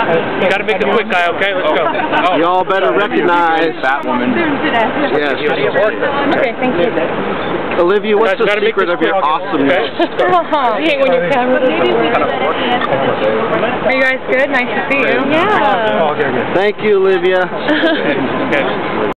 Gotta make it quick, guy, okay? Let's go. Oh. Y'all better recognize that woman. Yes. Okay, thank you. Olivia, what's the secret of your awesomeness? I hate when your camera Are you guys good? Nice to see you. Yeah. Thank you, Olivia.